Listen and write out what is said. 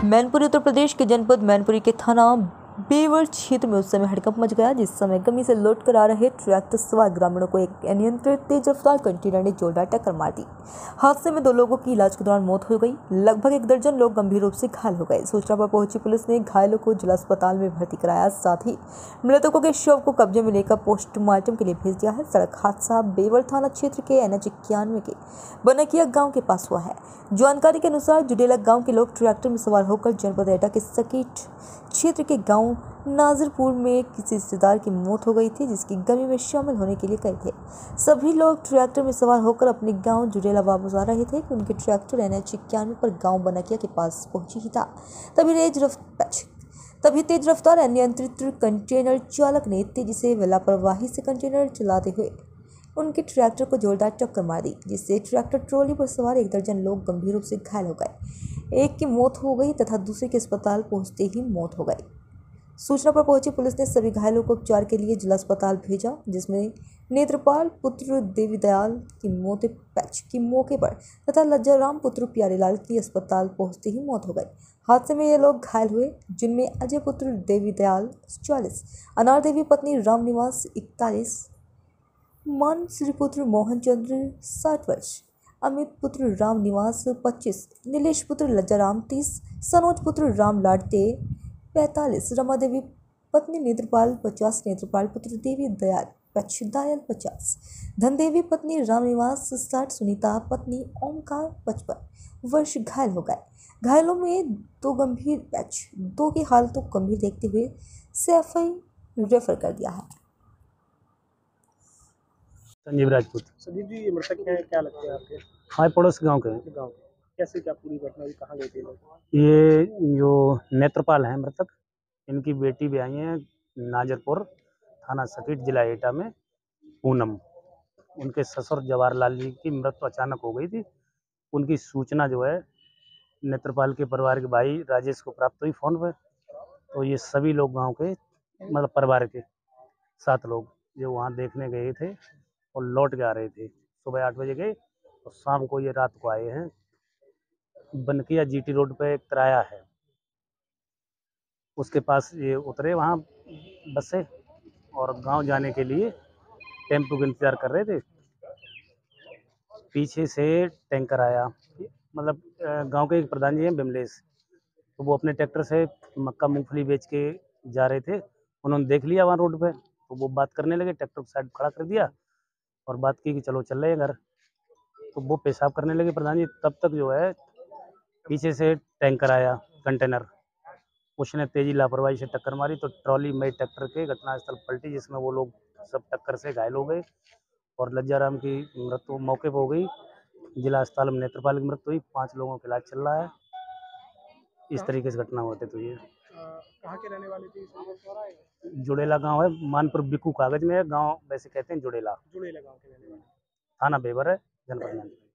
मैनपुरी उत्तर प्रदेश के जनपद मैनपुरी के थाना बेवर क्षेत्र में उस समय हड़कंप मच गया जिस समय गमी से लौट कर आ रहे ट्रैक्टर सवार ग्रामीणों को एक अनियंत्रित तेज रफ्तार कंटेनर ने जोरदार टक्कर मार दी। हादसे में 2 लोगों की इलाज के दौरान मौत हो गई। लगभग 1 दर्जन लोग गंभीर रूप से घायल हो गए। सूचना पर पहुंची पुलिस ने घायलों को जिला अस्पताल में भर्ती कराया, साथ ही मृतकों के शव को कब्जे में लेकर पोस्टमार्टम के लिए भेज दिया है। सड़क हादसा बेवर थाना क्षेत्र के NH 91 के बनकिया गाँव के पास हुआ है। जानकारी के अनुसार जुडेला गाँव के लोग ट्रैक्टर में सवार होकर जनपद एटा के सकीट क्षेत्र के गांव नाजिरपुर में किसी रिश्तेदार की मौत हो गई थी, जिसकी गमी में शामिल होने के लिए गए थे। सभी लोग ट्रैक्टर में सवार होकर अपने गांव जुडेला वापस आ रहे थे कि उनके ट्रैक्टर NH 91 पर गांव बनकिया के पास पहुंची ही था। तभी तेज रफ्तार अनियंत्रित कंटेनर चालक ने तेजी से लापरवाही से कंटेनर चलाते हुए उनके ट्रैक्टर को जोरदार टक्कर मार दी, जिससे ट्रैक्टर ट्रॉली पर सवार 1 दर्जन लोग गंभीर रूप से घायल हो गए। एक की मौत हो गई तथा दूसरे के अस्पताल पहुंचते ही मौत हो गई। सूचना पर पहुंची पुलिस ने सभी घायलों को उपचार के लिए जिला अस्पताल भेजा, जिसमें नेत्रपाल पुत्र देवीदयाल की मौके पर तथा लज्जाराम पुत्र प्यारेलाल की अस्पताल पहुंचते ही मौत हो गई। हादसे में ये लोग घायल हुए, जिनमें अजय पुत्र देवीदयाल 40, अनार देवी पत्नी रामनिवास 41, मानश्री पुत्र मोहन चंद्र 60 वर्ष, अमित पुत्र राम निवास 25, नीलेश पुत्र लज्जाराम 30, सनोज पुत्र राम लाडते 45, रमा देवी पत्नी नेत्रपाल 50, नेत्रपाल पुत्र देवी दयाल 50, धनदेवी पत्नी रामनिवास 60, सुनीता पत्नी ओमकार 55 वर्ष घायल हो गए। घायलों में 2 की हालत को गंभीर देखते हुए सैफई रेफर कर दिया है। संजीव राजपूत। संजीव जी, ये मृतक क्या लगते हैं आपके? हमारे पड़ोस गांव के। कैसे क्या पूरी घटना हुई, कहाँ गए थे लोग? ये जो नेत्रपाल हैं मृतक, इनकी बेटी भी आई है नाजरपुर थाना सकीट जिला एटा में पूनम। उनके ससुर जवाहरलाल जी की मृत्यु अचानक हो गई थी। उनकी सूचना जो है नेत्रपाल के परिवार के भाई राजेश को प्राप्त हुई फ़ोन पर। तो ये सभी लोग गाँव के मतलब परिवार के 7 लोग जो वहाँ देखने गए थे और लौट के आ रहे थे। सुबह 8 बजे गए और शाम को ये रात को आए हैं। बनकिया GT रोड पे एक किराया है, उसके पास ये उतरे वहाँ बस से और गांव जाने के लिए टेम्पो का इंतज़ार कर रहे थे। पीछे से टैंकर आया, मतलब गांव के एक प्रधान जी हैं बिमलेश, तो वो अपने ट्रैक्टर से मक्का मूंगफली बेच के जा रहे थे। उन्होंने देख लिया वहाँ रोड पे, तो वो बात करने लगे, ट्रैक्टर को साइड खड़ा कर दिया और बात की कि चलो चल रहे हैं घर। तो वो पेशाब करने लगे प्रधान जी, तब तक जो है पीछे से टैंकर आया कंटेनर, उसने तेजी लापरवाही से टक्कर मारी तो ट्रॉली में ट्रैक्टर के घटनास्थल पलटी, जिसमें वो लोग सब टक्कर से घायल हो गए और लज्जाराम की मृत्यु मौके पर हो गई। जिला अस्पताल में नेत्रपाल की मृत्यु हुई। 5 लोगों का इलाज चल रहा है। इस तरीके से घटना होते। तो ये कहाँ के रहने वाले थे? जुड़ेला गांव है, मानपुर बिकू कागज में है गांव, वैसे कहते हैं जुड़ेला। जुड़ेला गाँव के रहने वाले। थाना बेवर है, जनपद में।